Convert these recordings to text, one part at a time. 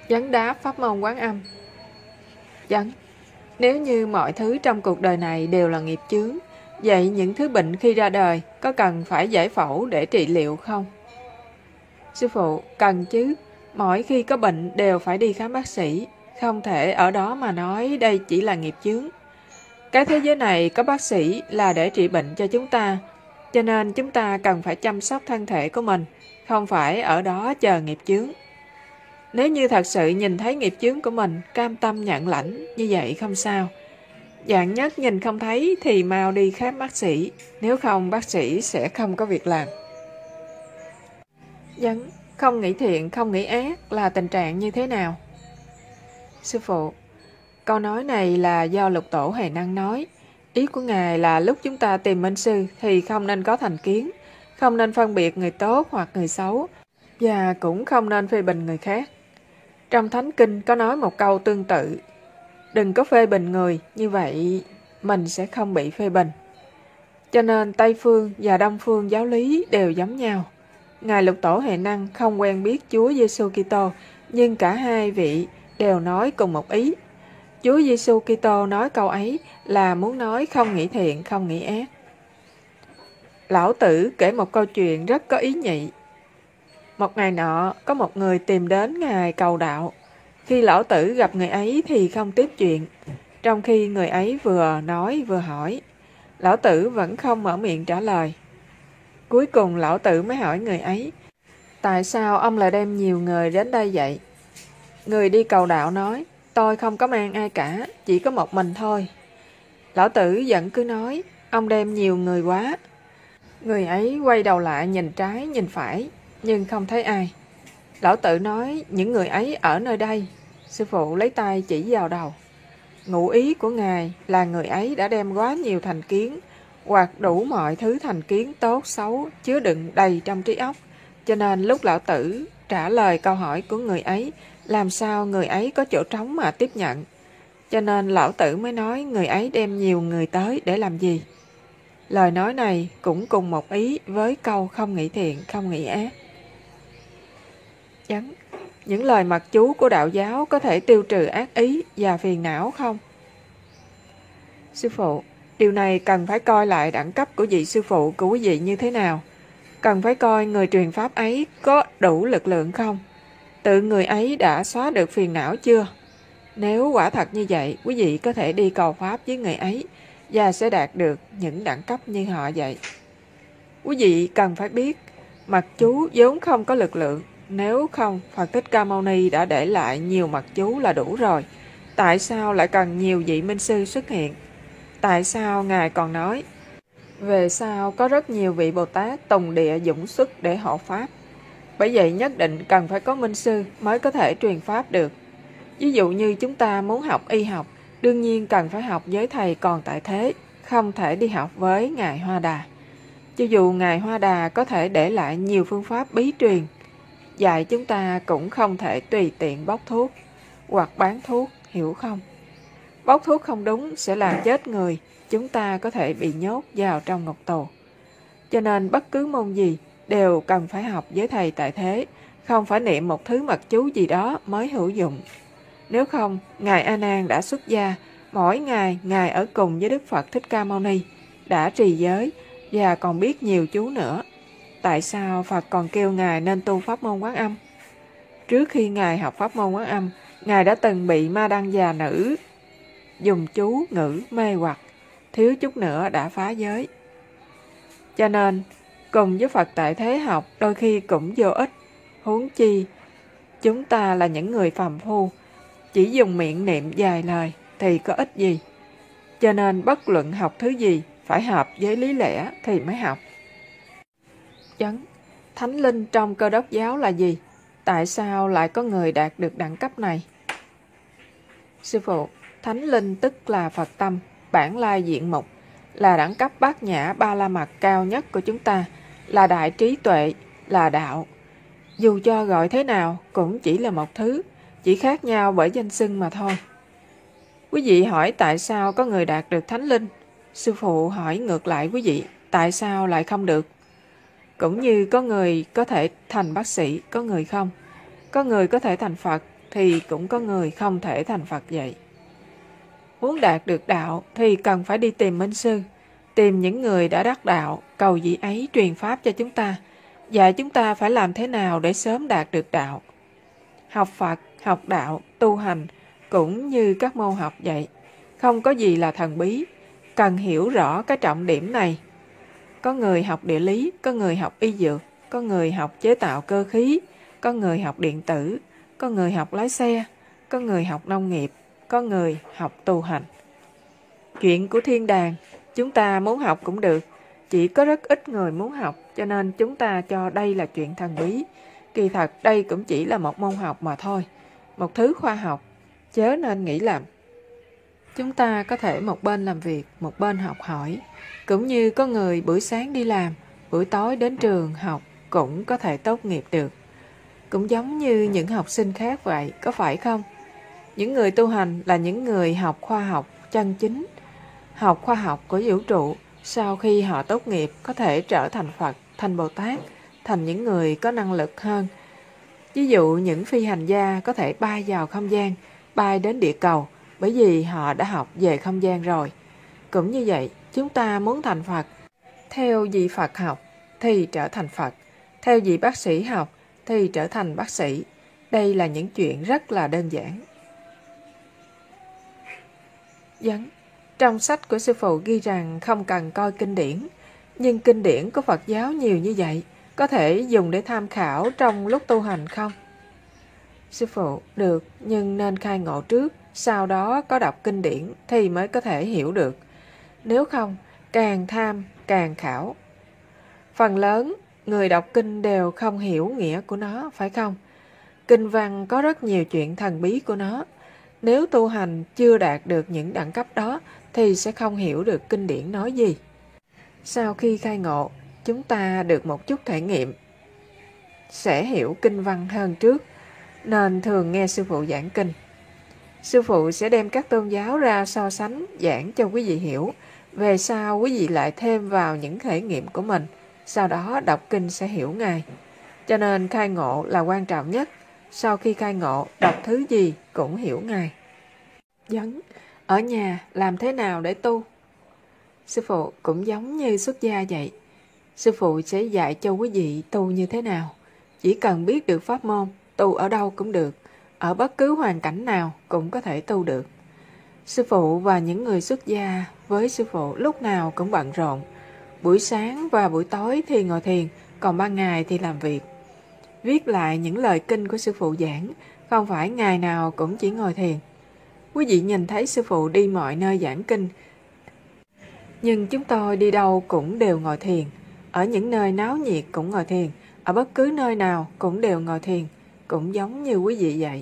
Vấn đáp pháp môn Quán Âm. Vấn: nếu như mọi thứ trong cuộc đời này đều là nghiệp chướng, vậy những thứ bệnh khi ra đời có cần phải giải phẫu để trị liệu không? Sư phụ: cần chứ. Mỗi khi có bệnh đều phải đi khám bác sĩ, không thể ở đó mà nói đây chỉ là nghiệp chướng. Cái thế giới này có bác sĩ là để trị bệnh cho chúng ta, cho nên chúng ta cần phải chăm sóc thân thể của mình, không phải ở đó chờ nghiệp chướng. Nếu như thật sự nhìn thấy nghiệp chướng của mình, cam tâm nhận lãnh, như vậy không sao. Dạng nhất nhìn không thấy thì mau đi khám bác sĩ, nếu không bác sĩ sẽ không có việc làm. Vấn: không nghĩ thiện, không nghĩ ác là tình trạng như thế nào? Sư phụ: câu nói này là do Lục Tổ Huệ Năng nói. Ý của Ngài là lúc chúng ta tìm minh sư thì không nên có thành kiến, không nên phân biệt người tốt hoặc người xấu, và cũng không nên phê bình người khác. Trong Thánh Kinh có nói một câu tương tự: đừng có phê bình người, như vậy mình sẽ không bị phê bình. Cho nên Tây Phương và Đông Phương giáo lý đều giống nhau. Ngài Lục Tổ Huệ Năng không quen biết Chúa Giêsu Kitô, nhưng cả hai vị đều nói cùng một ý. Chúa Giêsu Kitô nói câu ấy là muốn nói không nghĩ thiện, không nghĩ ác. Lão Tử kể một câu chuyện rất có ý nhị. Một ngày nọ, có một người tìm đến Ngài cầu đạo. Khi Lão Tử gặp người ấy thì không tiếp chuyện, trong khi người ấy vừa nói vừa hỏi. Lão Tử vẫn không mở miệng trả lời. Cuối cùng Lão Tử mới hỏi người ấy: tại sao ông lại đem nhiều người đến đây vậy? Người đi cầu đạo nói: tôi không có mang ai cả, chỉ có một mình thôi. Lão Tử vẫn cứ nói: ông đem nhiều người quá. Người ấy quay đầu lại nhìn trái nhìn phải, nhưng không thấy ai. Lão Tử nói: những người ấy ở nơi đây. Sư phụ lấy tay chỉ vào đầu. Ngụ ý của Ngài là người ấy đã đem quá nhiều thành kiến, hoặc đủ mọi thứ thành kiến tốt xấu chứa đựng đầy trong trí óc, cho nên lúc Lão Tử trả lời câu hỏi của người ấy, làm sao người ấy có chỗ trống mà tiếp nhận. Cho nên Lão Tử mới nói người ấy đem nhiều người tới để làm gì. Lời nói này cũng cùng một ý với câu không nghĩ thiện, không nghĩ ác. Những lời mặc chú của đạo giáo có thể tiêu trừ ác ý và phiền não không? Sư phụ: điều này cần phải coi lại đẳng cấp của vị sư phụ của quý vị như thế nào. Cần phải coi người truyền pháp ấy có đủ lực lượng không? Tự người ấy đã xóa được phiền não chưa? Nếu quả thật như vậy, quý vị có thể đi cầu pháp với người ấy và sẽ đạt được những đẳng cấp như họ vậy. Quý vị cần phải biết, mặc chú vốn không có lực lượng. Nếu không, Phật Thích Ca Mâu Ni đã để lại nhiều mặc chú là đủ rồi. Tại sao lại cần nhiều vị minh sư xuất hiện? Tại sao Ngài còn nói về sau có rất nhiều vị Bồ Tát tùng địa dũng xuất để hộ pháp? Bởi vậy nhất định cần phải có minh sư mới có thể truyền pháp được. Ví dụ như chúng ta muốn học y học, đương nhiên cần phải học với thầy còn tại thế, không thể đi học với Ngài Hoa Đà. Cho dù Ngài Hoa Đà có thể để lại nhiều phương pháp bí truyền, dạy chúng ta cũng không thể tùy tiện bóc thuốc hoặc bán thuốc, hiểu không? Bóc thuốc không đúng sẽ làm chết người, chúng ta có thể bị nhốt vào trong ngục tù. Cho nên bất cứ môn gì đều cần phải học với thầy tại thế, không phải niệm một thứ mật chú gì đó mới hữu dụng. Nếu không, Ngài A Nan đã xuất gia, mỗi ngày Ngài ở cùng với Đức Phật Thích Ca Mâu Ni, đã trì giới và còn biết nhiều chú nữa. Tại sao Phật còn kêu Ngài nên tu pháp môn Quán Âm? Trước khi Ngài học pháp môn Quán Âm, Ngài đã từng bị ma đăng già nữ dùng chú ngữ mê hoặc, thiếu chút nữa đã phá giới. Cho nên, cùng với Phật tại thế học đôi khi cũng vô ích. Huống chi, chúng ta là những người phàm phu, chỉ dùng miệng niệm vài lời thì có ích gì. Cho nên bất luận học thứ gì, phải hợp với lý lẽ thì mới học. Thánh linh trong Cơ Đốc giáo là gì? Tại sao lại có người đạt được đẳng cấp này? Sư phụ: Thánh linh tức là Phật tâm, bản lai diện mục, là đẳng cấp bát nhã ba la mật cao nhất của chúng ta, là đại trí tuệ, là đạo. Dù cho gọi thế nào cũng chỉ là một thứ, chỉ khác nhau bởi danh xưng mà thôi. Quý vị hỏi tại sao có người đạt được thánh linh? Sư phụ hỏi ngược lại quý vị, tại sao lại không được? Cũng như có người có thể thành bác sĩ, có người không. Có người có thể thành Phật, thì cũng có người không thể thành Phật vậy. Muốn đạt được đạo thì cần phải đi tìm minh sư, tìm những người đã đắc đạo, cầu vị ấy truyền pháp cho chúng ta, dạy chúng ta phải làm thế nào để sớm đạt được đạo. Học Phật, học đạo, tu hành cũng như các môn học vậy, không có gì là thần bí, cần hiểu rõ cái trọng điểm này. Có người học địa lý, có người học y dược, có người học chế tạo cơ khí, có người học điện tử, có người học lái xe, có người học nông nghiệp, có người học tu hành. Chuyện của thiên đàng, chúng ta muốn học cũng được, chỉ có rất ít người muốn học, cho nên chúng ta cho đây là chuyện thần bí. Kỳ thật đây cũng chỉ là một môn học mà thôi, một thứ khoa học, chớ nên nghĩ lầm. Chúng ta có thể một bên làm việc, một bên học hỏi, cũng như có người buổi sáng đi làm, buổi tối đến trường học cũng có thể tốt nghiệp được. Cũng giống như những học sinh khác vậy, có phải không? Những người tu hành là những người học khoa học chân chính, học khoa học của vũ trụ. Sau khi họ tốt nghiệp có thể trở thành Phật, thành Bồ Tát, thành những người có năng lực hơn. Ví dụ những phi hành gia có thể bay vào không gian, bay đến địa cầu, bởi vì họ đã học về không gian rồi. Cũng như vậy, chúng ta muốn thành Phật, theo vị Phật học thì trở thành Phật, theo vị bác sĩ học thì trở thành bác sĩ. Đây là những chuyện rất là đơn giản. Trong sách của sư phụ ghi rằng không cần coi kinh điển, nhưng kinh điển của Phật giáo nhiều như vậy, có thể dùng để tham khảo trong lúc tu hành không? Sư phụ, được, nhưng nên khai ngộ trước, sau đó có đọc kinh điển thì mới có thể hiểu được. Nếu không, càng tham, càng khảo. Phần lớn, người đọc kinh đều không hiểu nghĩa của nó, phải không? Kinh văn có rất nhiều chuyện thần bí của nó. Nếu tu hành chưa đạt được những đẳng cấp đó, thì sẽ không hiểu được kinh điển nói gì. Sau khi khai ngộ, chúng ta được một chút thể nghiệm, sẽ hiểu kinh văn hơn trước, nên thường nghe sư phụ giảng kinh. Sư phụ sẽ đem các tôn giáo ra so sánh, giảng cho quý vị hiểu. Về sau quý vị lại thêm vào những thể nghiệm của mình, sau đó đọc kinh sẽ hiểu ngay. Cho nên khai ngộ là quan trọng nhất. Sau khi khai ngộ, đọc thứ gì cũng hiểu ngay. Ở nhà làm thế nào để tu? Sư phụ cũng giống như xuất gia vậy. Sư phụ sẽ dạy cho quý vị tu như thế nào. Chỉ cần biết được pháp môn, tu ở đâu cũng được, ở bất cứ hoàn cảnh nào cũng có thể tu được. Sư phụ và những người xuất gia với sư phụ lúc nào cũng bận rộn. Buổi sáng và buổi tối thì ngồi thiền, còn ban ngày thì làm việc. Viết lại những lời kinh của sư phụ giảng, không phải ngày nào cũng chỉ ngồi thiền. Quý vị nhìn thấy sư phụ đi mọi nơi giảng kinh, nhưng chúng tôi đi đâu cũng đều ngồi thiền. Ở những nơi náo nhiệt cũng ngồi thiền, ở bất cứ nơi nào cũng đều ngồi thiền, cũng giống như quý vị vậy.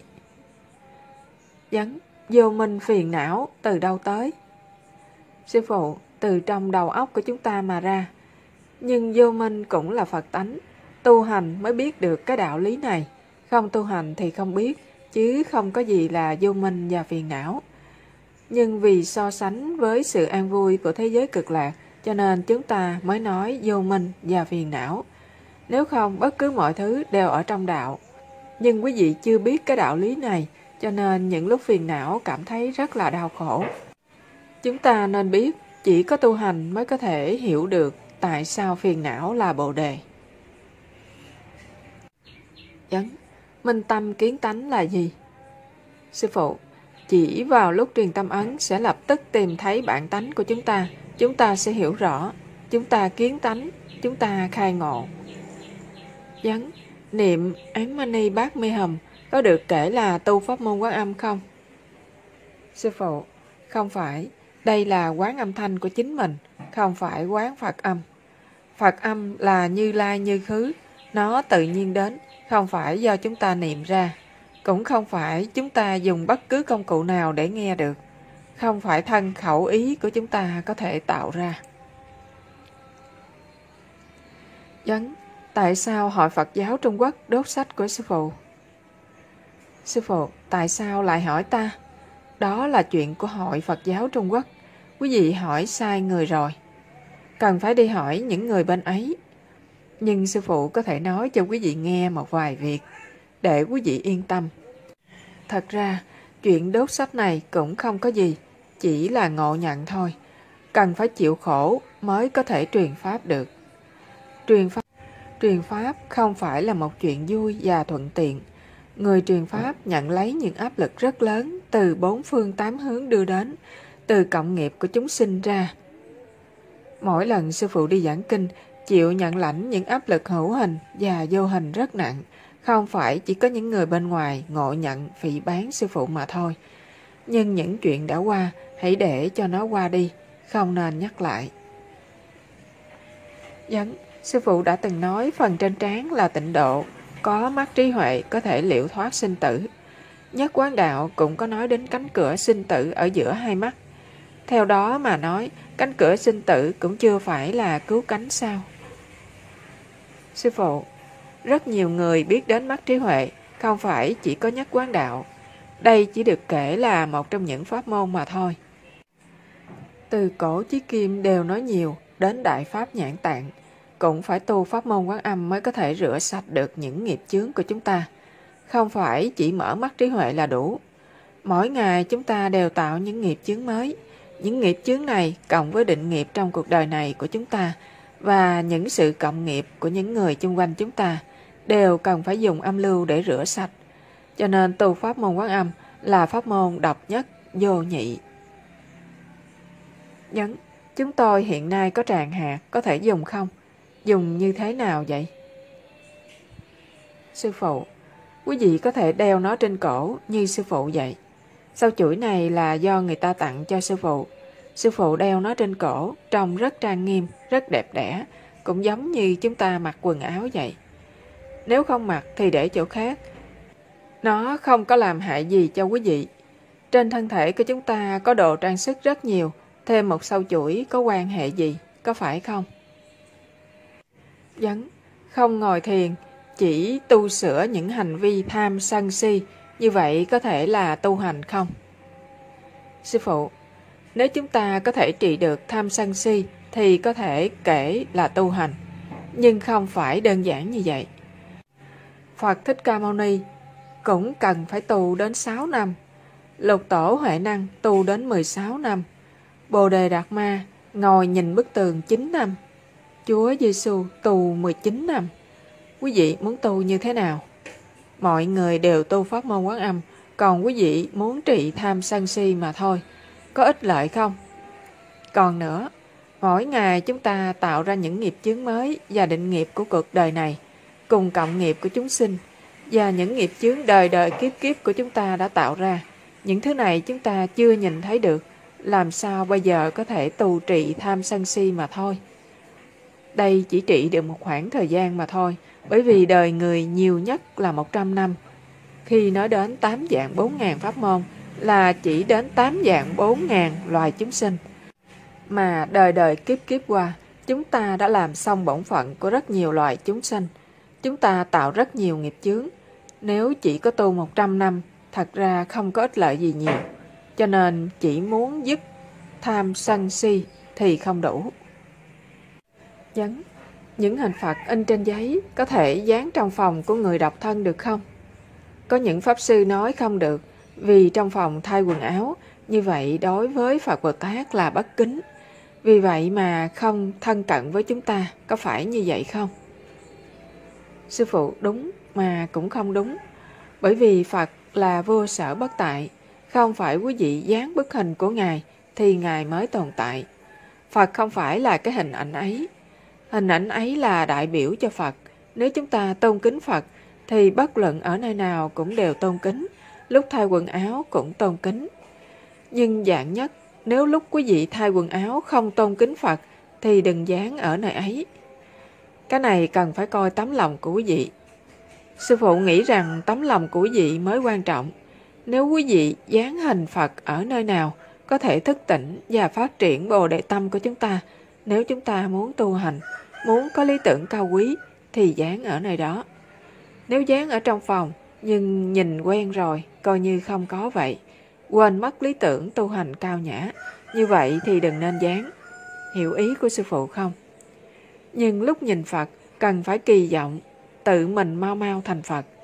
Vô minh phiền não từ đâu tới? Sư phụ, từ trong đầu óc của chúng ta mà ra. Nhưng vô minh cũng là Phật tánh, tu hành mới biết được cái đạo lý này. Không tu hành thì không biết, chứ không có gì là vô minh và phiền não. Nhưng vì so sánh với sự an vui của thế giới cực lạc, cho nên chúng ta mới nói vô minh và phiền não. Nếu không, bất cứ mọi thứ đều ở trong đạo. Nhưng quý vị chưa biết cái đạo lý này, cho nên những lúc phiền não cảm thấy rất là đau khổ. Chúng ta nên biết, chỉ có tu hành mới có thể hiểu được tại sao phiền não là bồ đề. Minh tâm kiến tánh là gì? Sư phụ, chỉ vào lúc truyền tâm ấn sẽ lập tức tìm thấy bản tánh của chúng ta sẽ hiểu rõ, chúng ta kiến tánh, chúng ta khai ngộ. Niệm Án Mani Bát Mi Hầm có được kể là tu pháp môn Quán Âm không? Sư phụ, không phải, đây là quán âm thanh của chính mình, không phải quán Phật âm. Phật âm là Như Lai Như Khứ, nó tự nhiên đến, không phải do chúng ta niệm ra. Cũng không phải chúng ta dùng bất cứ công cụ nào để nghe được. Không phải thân khẩu ý của chúng ta có thể tạo ra. Tại sao Hội Phật giáo Trung Quốc đốt sách của sư phụ? Sư phụ, tại sao lại hỏi ta? Đó là chuyện của Hội Phật giáo Trung Quốc. Quý vị hỏi sai người rồi. Cần phải đi hỏi những người bên ấy. Nhưng sư phụ có thể nói cho quý vị nghe một vài việc, để quý vị yên tâm. Thật ra, chuyện đốt sách này cũng không có gì, chỉ là ngộ nhận thôi. Cần phải chịu khổ mới có thể truyền pháp được. Truyền pháp không phải là một chuyện vui và thuận tiện. Người truyền pháp nhận lấy những áp lực rất lớn từ bốn phương tám hướng đưa đến, từ cộng nghiệp của chúng sinh ra. Mỗi lần sư phụ đi giảng kinh, chịu nhận lãnh những áp lực hữu hình và vô hình rất nặng. Không phải chỉ có những người bên ngoài ngộ nhận phỉ báng sư phụ mà thôi. Nhưng những chuyện đã qua, hãy để cho nó qua đi, không nên nhắc lại. Sư phụ đã từng nói phần trên trán là tịnh độ, có mắt trí huệ có thể liễu thoát sinh tử. Nhất Quán Đạo cũng có nói đến cánh cửa sinh tử ở giữa hai mắt. Theo đó mà nói, cánh cửa sinh tử cũng chưa phải là cứu cánh sao? Sư phụ, rất nhiều người biết đến mắt trí huệ, không phải chỉ có Nhất Quán Đạo. Đây chỉ được kể là một trong những pháp môn mà thôi. Từ cổ chí kim đều nói nhiều, đến Đại Pháp Nhãn Tạng, cũng phải tu pháp môn Quán Âm mới có thể rửa sạch được những nghiệp chướng của chúng ta. Không phải chỉ mở mắt trí huệ là đủ. Mỗi ngày chúng ta đều tạo những nghiệp chướng mới. Những nghiệp chướng này cộng với định nghiệp trong cuộc đời này của chúng ta và những sự cộng nghiệp của những người chung quanh chúng ta đều cần phải dùng âm lưu để rửa sạch. Cho nên tu pháp môn Quán Âm là pháp môn độc nhất, vô nhị. Chúng tôi hiện nay có tràng hạt, có thể dùng không? Dùng như thế nào vậy? Sư phụ, quý vị có thể đeo nó trên cổ như sư phụ vậy. Sau chuỗi này là do người ta tặng cho sư phụ. Sư phụ đeo nó trên cổ, trông rất trang nghiêm, rất đẹp đẽ, cũng giống như chúng ta mặc quần áo vậy. Nếu không mặc thì để chỗ khác. Nó không có làm hại gì cho quý vị. Trên thân thể của chúng ta có đồ trang sức rất nhiều, thêm một sau chuỗi có quan hệ gì, có phải không? Không ngồi thiền, chỉ tu sửa những hành vi tham sân si, như vậy có thể là tu hành không? Sư phụ, nếu chúng ta có thể trị được tham sân si thì có thể kể là tu hành, nhưng không phải đơn giản như vậy. Phật Thích Ca Mâu Ni cũng cần phải tu đến 6 năm, Lục Tổ Huệ Năng tu đến 16 năm, Bồ Đề Đạt Ma ngồi nhìn bức tường 9 năm, Chúa Giêsu tu 19 năm. Quý vị muốn tu như thế nào? Mọi người đều tu pháp môn Quán Âm, còn quý vị muốn trị tham sân si mà thôi. Có ích lợi không? Còn nữa, mỗi ngày chúng ta tạo ra những nghiệp chướng mới và định nghiệp của cuộc đời này, cùng cộng nghiệp của chúng sinh, và những nghiệp chướng đời đời kiếp kiếp của chúng ta đã tạo ra. Những thứ này chúng ta chưa nhìn thấy được, làm sao bây giờ có thể tu trị tham sân si mà thôi. Đây chỉ trị được một khoảng thời gian mà thôi, bởi vì đời người nhiều nhất là 100 năm. Khi nói đến 8 dạng 4.000 pháp môn là chỉ đến 8 dạng 4.000 loài chúng sinh. Mà đời đời kiếp kiếp qua, chúng ta đã làm xong bổn phận của rất nhiều loài chúng sinh. Chúng ta tạo rất nhiều nghiệp chướng. Nếu chỉ có tu 100 năm, thật ra không có ích lợi gì nhiều. Cho nên chỉ muốn dứt tham sân si thì không đủ. Những hình Phật in trên giấy có thể dán trong phòng của người độc thân được không? Có những Pháp Sư nói không được, vì trong phòng thay quần áo, như vậy đối với Phật Bồ Tát là bất kính. Vì vậy mà không thân cận với chúng ta, có phải như vậy không? Sư phụ, đúng mà cũng không đúng. Bởi vì Phật là vô sở bất tại, không phải quý vị dán bức hình của Ngài thì Ngài mới tồn tại. Phật không phải là cái hình ảnh ấy. Hình ảnh ấy là đại biểu cho Phật. Nếu chúng ta tôn kính Phật thì bất luận ở nơi nào cũng đều tôn kính, lúc thay quần áo cũng tôn kính. Nhưng dạng nhất, nếu lúc quý vị thay quần áo không tôn kính Phật thì đừng dán ở nơi ấy. Cái này cần phải coi tấm lòng của quý vị. Sư phụ nghĩ rằng tấm lòng của quý vị mới quan trọng. Nếu quý vị dán hình Phật ở nơi nào có thể thức tỉnh và phát triển Bồ Đề tâm của chúng ta. Nếu chúng ta muốn tu hành, muốn có lý tưởng cao quý thì dán ở nơi đó. Nếu dán ở trong phòng nhưng nhìn quen rồi, coi như không có vậy, quên mất lý tưởng tu hành cao nhã, như vậy thì đừng nên dán. Hiểu ý của sư phụ không? Nhưng lúc nhìn Phật cần phải kỳ vọng tự mình mau mau thành Phật.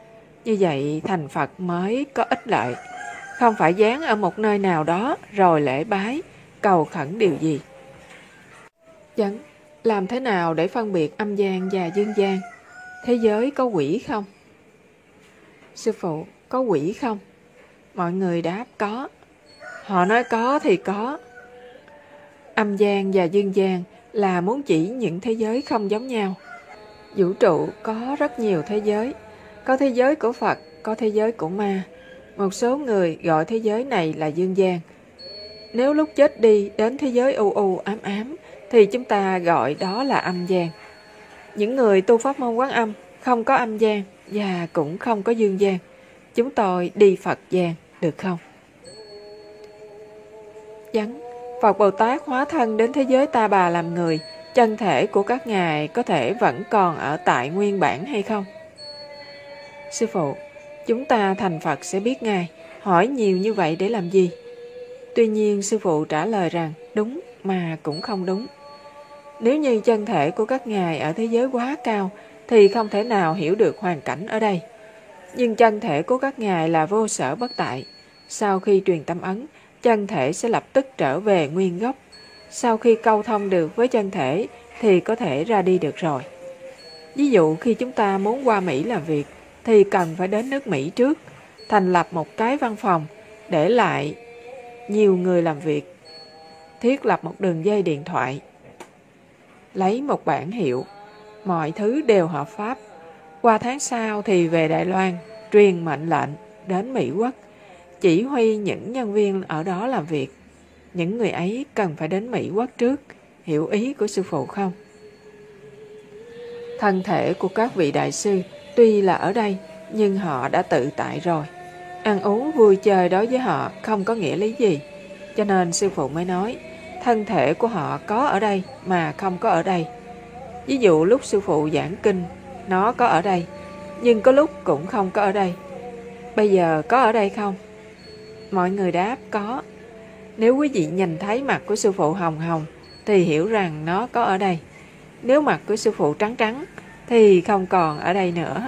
Như vậy thành Phật mới có ích lợi, không phải dán ở một nơi nào đó rồi lễ bái, cầu khẩn điều gì. Chấn, làm thế nào để phân biệt âm gian và dương gian? Thế giới có quỷ không? Sư phụ, có quỷ không? Mọi người đáp có. Họ nói có thì có. Âm gian và dương gian là muốn chỉ những thế giới không giống nhau. Vũ trụ có rất nhiều thế giới. Có thế giới của Phật, có thế giới của ma. Một số người gọi thế giới này là dương gian. Nếu lúc chết đi đến thế giới u u ám ám thì chúng ta gọi đó là âm gian. Những người tu pháp môn Quán Âm không có âm gian và cũng không có dương gian. Chúng tôi đi Phật gian, được không? Chấn, Phật Bồ Tát hóa thân đến thế giới Ta Bà làm người, chân thể của các ngài có thể vẫn còn ở tại nguyên bản hay không? Sư phụ, chúng ta thành Phật sẽ biết ngài, hỏi nhiều như vậy để làm gì? Tuy nhiên sư phụ trả lời rằng đúng mà cũng không đúng. Nếu như chân thể của các ngài ở thế giới quá cao thì không thể nào hiểu được hoàn cảnh ở đây. Nhưng chân thể của các ngài là vô sở bất tại. Sau khi truyền tâm ấn, chân thể sẽ lập tức trở về nguyên gốc. Sau khi câu thông được với chân thể thì có thể ra đi được rồi. Ví dụ khi chúng ta muốn qua Mỹ làm việc thì cần phải đến nước Mỹ trước, thành lập một cái văn phòng, để lại nhiều người làm việc, thiết lập một đường dây điện thoại, lấy một bản hiệu, mọi thứ đều hợp pháp. Qua tháng sau thì về Đài Loan, truyền mệnh lệnh đến Mỹ Quốc, chỉ huy những nhân viên ở đó làm việc. Những người ấy cần phải đến Mỹ Quốc trước, hiểu ý của sư phụ không? Thân thể của các vị đại sư tuy là ở đây, nhưng họ đã tự tại rồi. Ăn uống vui chơi đối với họ không có nghĩa lý gì. Cho nên sư phụ mới nói, thân thể của họ có ở đây mà không có ở đây. Ví dụ lúc sư phụ giảng kinh, nó có ở đây, nhưng có lúc cũng không có ở đây. Bây giờ có ở đây không? Mọi người đáp có. Nếu quý vị nhìn thấy mặt của sư phụ hồng hồng thì hiểu rằng nó có ở đây. Nếu mặt của sư phụ trắng trắng thì không còn ở đây nữa.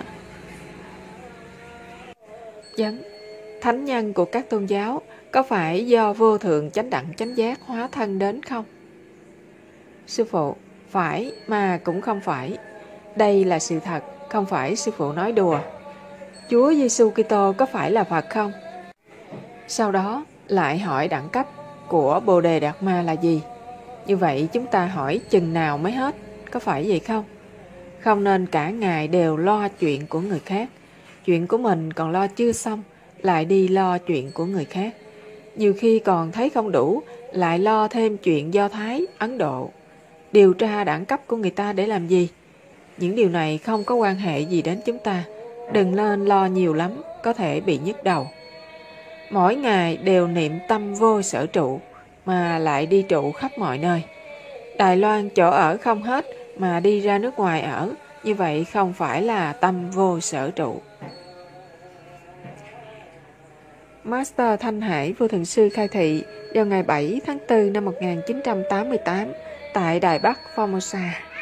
Chấn, thánh nhân của các tôn giáo có phải do vô thượng chánh đẳng chánh giác hóa thân đến không? Sư phụ, phải mà cũng không phải. Đây là sự thật, không phải sư phụ nói đùa. Chúa Giêsu Kitô có phải là Phật không? Sau đó lại hỏi đẳng cấp của Bồ Đề Đạt Ma là gì? Như vậy chúng ta hỏi chừng nào mới hết, có phải vậy không? Không nên cả ngày đều lo chuyện của người khác. Chuyện của mình còn lo chưa xong, lại đi lo chuyện của người khác. Nhiều khi còn thấy không đủ, lại lo thêm chuyện Do Thái, Ấn Độ. Điều tra đẳng cấp của người ta để làm gì? Những điều này không có quan hệ gì đến chúng ta. Đừng nên lo nhiều lắm, có thể bị nhức đầu. Mỗi ngày đều niệm tâm vô sở trụ, mà lại đi trụ khắp mọi nơi. Đài Loan chỗ ở không hết, mà đi ra nước ngoài ở. Như vậy không phải là tâm vô sở trụ. Master Thanh Hải Vô Thượng Sư khai thị vào ngày 7 tháng 4 năm 1988 tại Đài Bắc, Formosa.